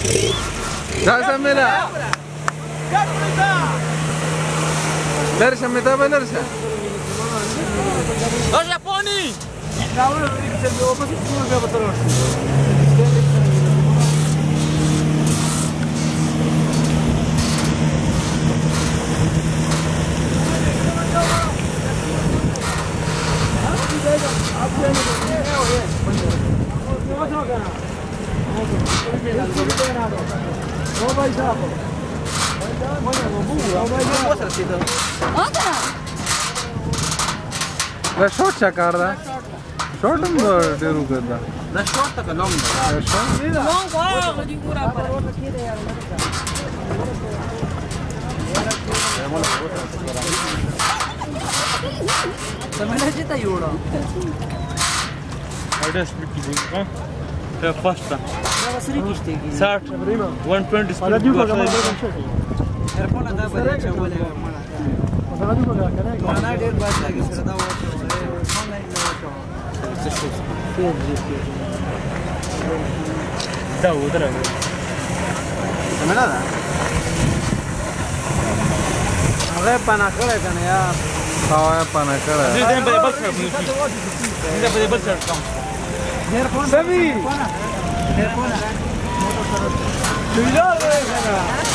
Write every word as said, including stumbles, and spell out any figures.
راسا ملا لرشا متابع لرشا ¡Los Japoni! دا شورت چا کار ده؟ شورت هم ډېر اوږد ده. دا شورت ده که لونګ ده؟ دا شورت؟ لونګ واغه دي ګوره پر. Samela jeta yoda. Order speed ki bola. The first one. Da sri kishte ki. sixty one twenty speed. Earphone da bale chawale mana. Masala du ko kare. Mana der baat lagi sir da wo online no to. Da udhar hai. Samela da. هغه پانا کړی که نه یار هغه پانا کړی دې دې بل سر دې دې بل سر کم سمي Earphone. Earphone. جوړه